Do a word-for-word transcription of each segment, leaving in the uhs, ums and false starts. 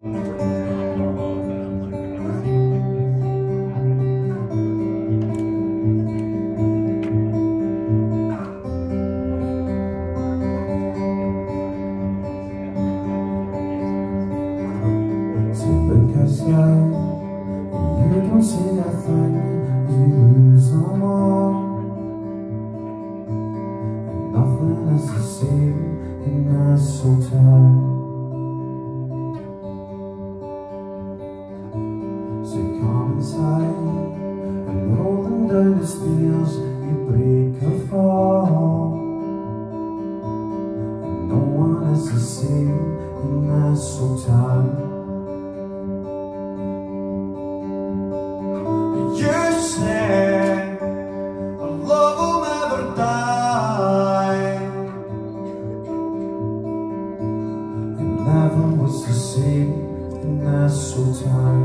You don't see that thing as we lose them all, and nothing is the same in this hotel. So come inside and rolling down the stairs, you break a fall, and no one is the same in this hotel. You said our love will never die. It never was the same in this hotel.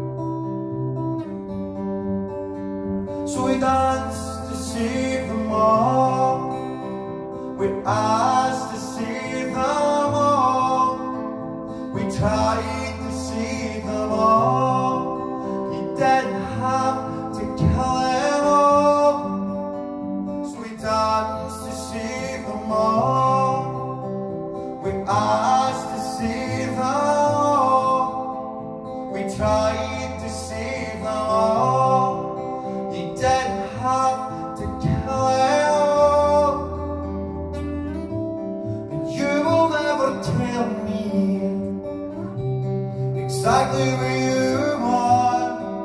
So we danced to save them all. We asked to save them all. We tried to save them all. You didn't have to kill them all. So we danced to save them all. We asked to save them all. We tried to save them all. You didn't have to kill them all. And you will never tell me exactly where you are.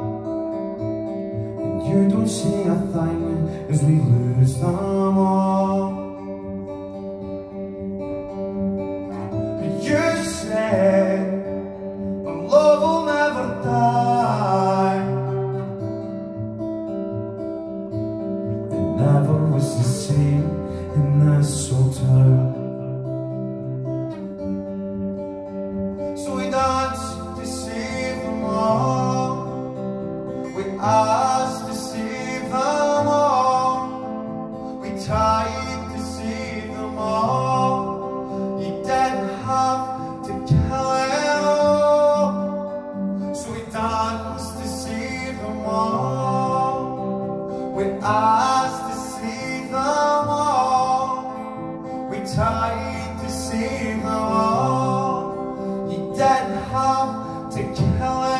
You don't see a thing as we lose them all. You said our love will never die. It never was the same in this hotel. So we danced to save them all. We asked to save them all. We tried to save them all. You didn't have to kill them all. So we danced to save them all. We asked to save them all. We tried to save them all. You didn't have to kill them all.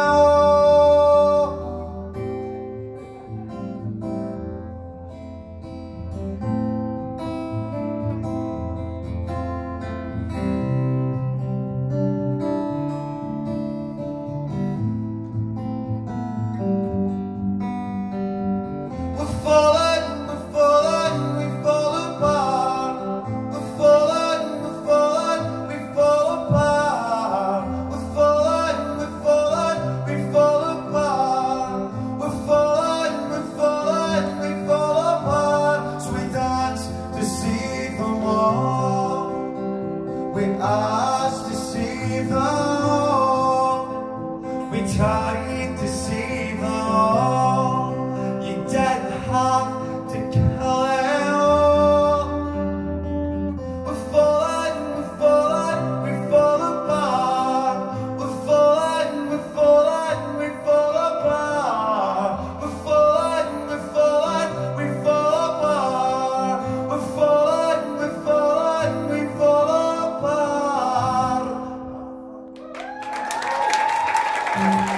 We're falling, we're falling, we fall apart. We're falling, we're falling, we fall apart. We're falling, we're falling, we fall apart. We're falling, we're falling, we fall apart. So we dance to save them all. We asked to save them all. We tried to save them all. You didn't have to kill them all. We're falling, we're falling, we fall apart. We're falling, we're falling, we fall apart. We're falling, we're falling, we fall apart. We're falling, we're falling, we fall apart.